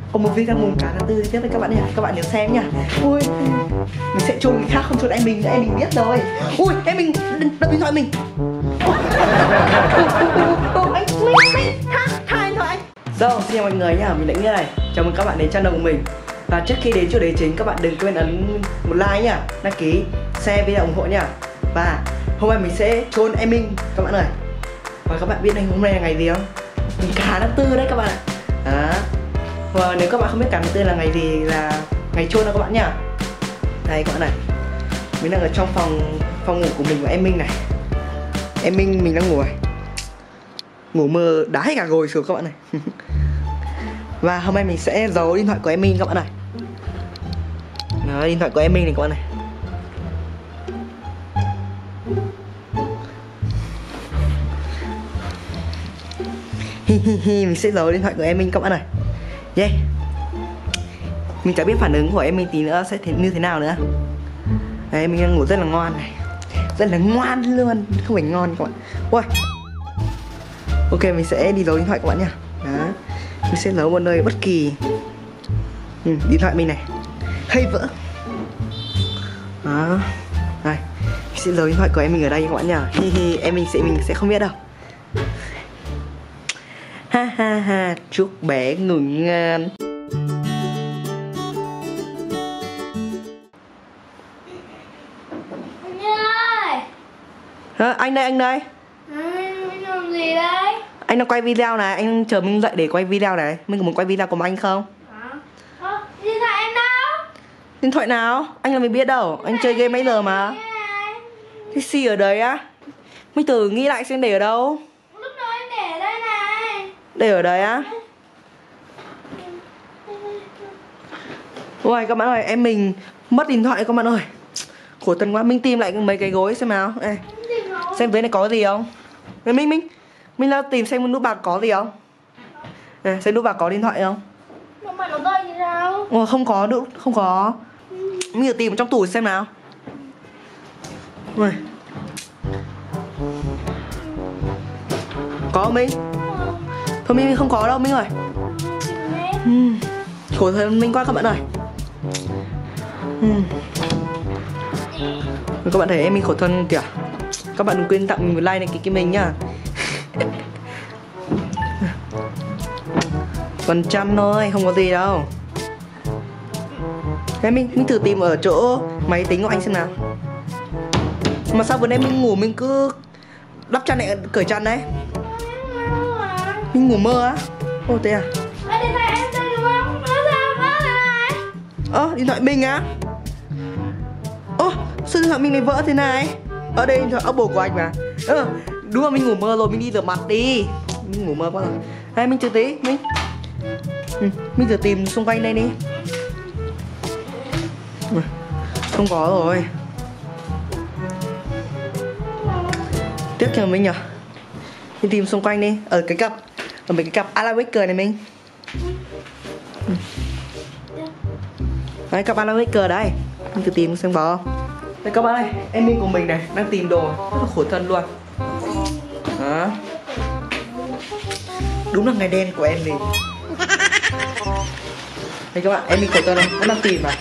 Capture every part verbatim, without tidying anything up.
có một video mùng cả tháng tư tiếp với các bạn nhé, các bạn nhớ xem nhá. Ui, mình sẽ chôn người khác không chôn em mình nữa, em mình biết rồi. Ui, em mình đập điện thoại mình. Anh mình mình tha tha điện thoại. Rồi, xin chào mọi người nhá, mình Lãnh Nghĩa này. Chào mừng các bạn đến channel của mình. Và trước khi đến chủ đề chính, các bạn đừng quên ấn một like nhá, đăng ký, share video ủng hộ nhá. Và hôm nay mình sẽ chôn em mình các bạn ơi. Và các bạn biết đây hôm nay là ngày gì không? Mùng cả tháng tư đấy các bạn ạ. Đó. Và nếu các bạn không biết cả tháng tư là ngày gì là ngày chôn đó các bạn nhá. Đây các bạn này, mình đang ở trong phòng phòng ngủ của mình và em Minh này. Em Minh mình đang ngủ này, ngủ mơ đá hết cả gối xuống các bạn này. Và hôm nay mình sẽ giấu điện thoại của em Minh các bạn này. Đó, điện thoại của em Minh này các bạn này. Hi hi hi, mình sẽ giấu điện thoại của em Minh các bạn này. Yeah. Mình chả biết phản ứng của em Minh tí nữa sẽ thế, như thế nào nữa. Đấy, mình đang ngủ rất là ngon này, rất là ngoan luôn, không phải ngon các bạn. Ui. Ok, mình sẽ đi giấu điện thoại các bạn nha. Đó, mình sẽ giấu một nơi bất kỳ. Ừ, điện thoại mình này hay vỡ. Đó, đây, mình sẽ giấu điện thoại của em mình ở đây các bạn nha. Hi hi, em mình sẽ mình sẽ không biết đâu. Ha ha ha, chúc bé ngủ ngon. Anh ơi. À, anh đây, anh đây. Anh làm gì đấy? Anh đang quay video này, anh chờ mình dậy để quay video này. Mình có muốn quay video cùng anh không? Hả? Ơ, điện thoại em đâu? Điện thoại nào? Anh làm gì biết đâu, anh chơi game mấy giờ mà. Cái gì ở đấy á? Mình thử nghĩ lại xem để ở đâu. Lúc đó em để ở đây này. Để ở đấy á? Ôi các bạn ơi, em mình mất điện thoại các bạn ơi. Khổ thân quá, mình tìm lại mấy cái gối xem nào. Ê, xem dưới này có gì không. Ê, Minh Minh Mình là tìm xem nút bạc có gì không. Ê, xem nút bạc có điện thoại không. Nhưng mà nó rơi thì sao? Ồ, không có nữa, không có. Mình thử tìm trong tủ xem nào. Ui. Có không Minh? Thôi Minh không có đâu Minh ơi. uhm. Khổ thân Minh quá các bạn ơi. uhm. Các bạn thấy em mình khổ thân kìa. Các bạn đừng quên tặng mình một like này, ký ký mình nhá. Còn chăn thôi, không có gì đâu. Thế mình, mình thử tìm ở chỗ máy tính của anh xem nào. Mà sao vừa nãy mình ngủ mình cứ đắp chăn lại cởi chăn đấy. Mình ngủ mơ á. Ồ thế à? Ê, điện thoại em đây đúng không? Nó sao vỡ rồi này? Ơ, điện thoại mình á? Ơ, sao điện thoại mình này vỡ thế này? Ở đây điện thoại Apple của anh mà. Ơ, đúng là mình ngủ mơ rồi, mình đi rửa mặt đi. Mình ngủ mơ quá rồi. Đây, mình chờ tí, mình ừ, mình thử tìm xung quanh đây đi. Không có rồi. Tiếc cho mình nhỉ. Mình tìm xung quanh đi. Ở cái cặp, ở mấy cái cặp Alan Waker này mình. Đấy, cặp Alan Waker đây. Mình thử tìm xem có không. Đây các bạn ơi, em mình của mình này đang tìm đồ rất là khổ thân luôn. Đó. Đúng là ngày đen của em mình. Đây các bạn, em mình khổ thân này, nó đang tìm mà.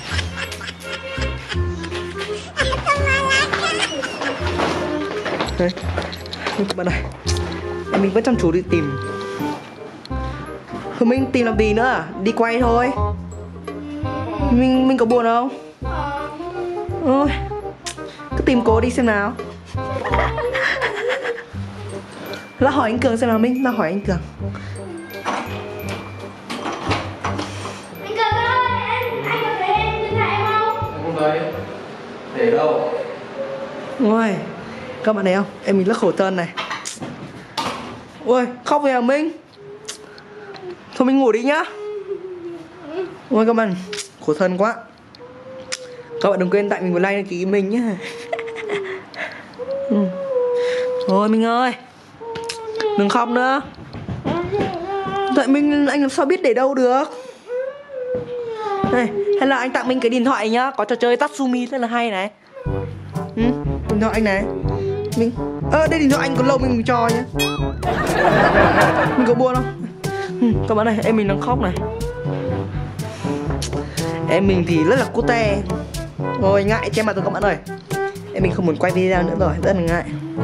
Đây, các bạn này, em mình vẫn chăm chú đi tìm. Thôi mình tìm làm gì nữa, đi quay thôi. Mình mình có buồn không? Ôi, cứ tìm cô đi xem nào. Là hỏi anh Cường xem nào Minh, là hỏi anh Cường. Anh Cường ơi, anh, anh có thấy em điện thoại em không? Không thấy. Để đâu? Ôi, các bạn thấy không? Em mình rất khổ thân này. Ôi, khóc về à Minh? Thôi mình ngủ đi nhá. Ôi các bạn, khổ thân quá. Các bạn đừng quên tặng mình một like đăng ký mình nhá. ừ. Thôi Minh ơi, đừng khóc nữa. Tại mình anh làm sao biết để đâu được. Này, hay là anh tặng mình cái điện thoại nhá, có trò chơi Tatsumi rất là hay này. Ừ, điện thoại anh này. Mình ơ à, đây điện thoại anh còn lâu mình cho nhá. Mình có buồn không? Ừ, các bạn này, em mình đang khóc này. Em mình thì rất là cute. Rồi ngại che mặt rồi các bạn ơi. Em mình không muốn quay video nữa rồi, rất là ngại.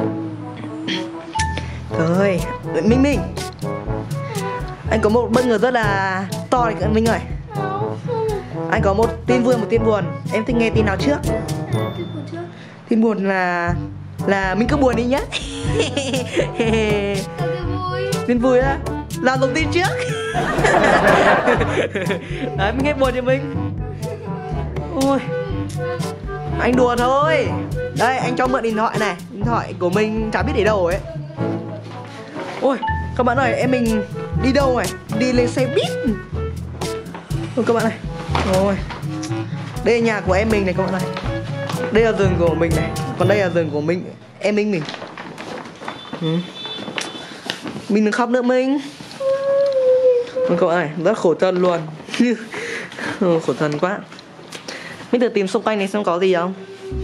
Rồi, Minh Minh, anh có một bất ngờ rất là to này Minh ơi. Anh có một tin vui một tin buồn. Em thích nghe tin nào trước? Tin buồn là là mình cứ buồn đi nhá. Tin vui á làm đầu tin trước. Đấy, mình nghe buồn cho mình. Ôi, anh đùa thôi. Đây, anh cho mượn điện thoại này. Điện thoại của mình chả biết để đâu ấy. Ôi, các bạn ơi, em mình đi đâu này? Đi lên xe buýt. Ôi, các bạn này. Ôi, đây là nhà của em mình này các bạn này. Đây là giường của mình này. Còn đây là giường của mình. Em mình mình ừ. Mình đừng khóc nữa mình. Ôi, các bạn này, rất khổ thân luôn. Khổ thân quá. Mình thử tìm xung quanh này xem có gì không.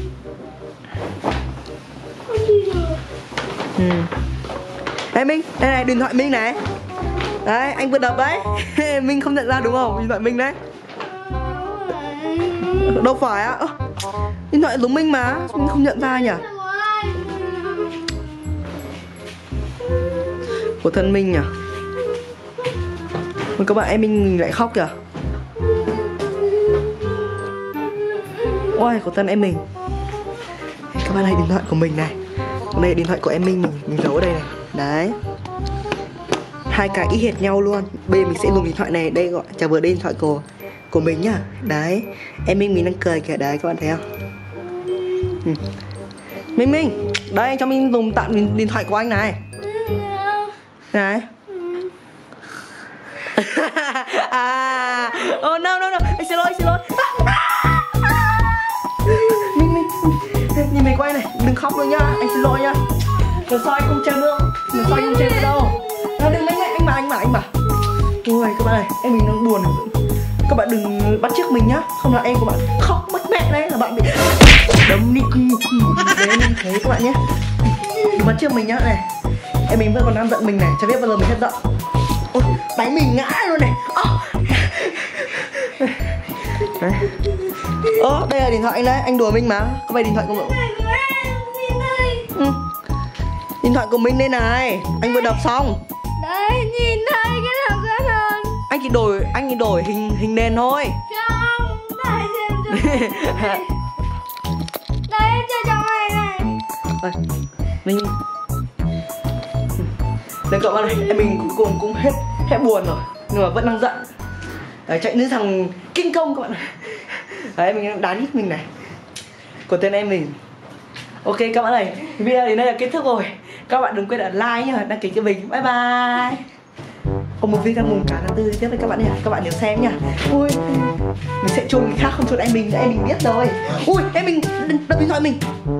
Ừ. Ê Minh, đây này, điện thoại Minh này. Đấy, anh vừa đập đấy. Minh không nhận ra đúng không? Điện thoại Minh đấy. Đâu phải á. Điện thoại giống Minh mà, Minh không nhận ra nhỉ? Của thân Minh nhỉ? Ôi, các bạn, em Minh lại khóc kìa. Ôi, của thân em mình. Các bạn này, điện thoại của mình này. Còn đây là điện thoại của em Minh mình, mình giấu ở đây này. Đấy. Hai cái y hệt nhau luôn. Bây giờ mình sẽ dùng điện thoại này. Đây gọi chả vừa đây điện thoại của của mình nhá. Đấy. Em Minh mình đang cười kìa. Đấy, các bạn thấy không? Ừ. Minh Minh, đây anh cho mình dùng tạm điện thoại của anh này. Đấy. À, oh no no no, anh xin lỗi, anh xin lỗi. Minh Minh, nhìn mình quay này, đừng khóc nữa nhá, anh xin lỗi nhá. Lần sau anh không chơi nữa, lần sau anh không chơi nữa đâu. À, đừng đánh anh mà, anh mà, anh mà. Ôi các bạn này, em mình đang buồn. Các bạn đừng bắt chước mình nhá, không là em của bạn khóc mất mẹ đấy là bạn bị đấm đi. Đấy mình thấy các bạn nhé. Đừng bắt chước mình nhá này. Em mình vẫn còn đang giận mình này, chả biết bao giờ mình hết giận. Ôi, đánh mình ngã luôn này. Đấy. Ơ, đây là điện thoại anh đấy, anh đùa mình mà. Có phải điện thoại của mình? Ừ. Điện thoại của mình đây này, anh vừa đập xong. Đấy, nhìn thấy cái nào khác hơn. Anh chỉ đổi, anh chỉ đổi hình hình nền thôi. Không, đây xem cho. Đây, em chơi cho mày này. Đây, mình Nên cậu bạn này, em mình cuối cùng cũng hết hết buồn rồi, nhưng mà vẫn đang giận. Đấy, chạy đến thằng kinh công các bạn này. Đấy, mình đang đá hít mình này. Của tên em mình. Ok các bạn này, video đến đây là kết thúc rồi. Các bạn đừng quên ấn like nhá, đăng ký cho mình. Bye bye. Còn một video mùng cả tháng tư tiếp với các bạn nhé. Các bạn nhớ xem nhá. Ui, mình sẽ chôn người khác không chôn em mình, em mình biết rồi. Ui, em mình đập điện thoại mình.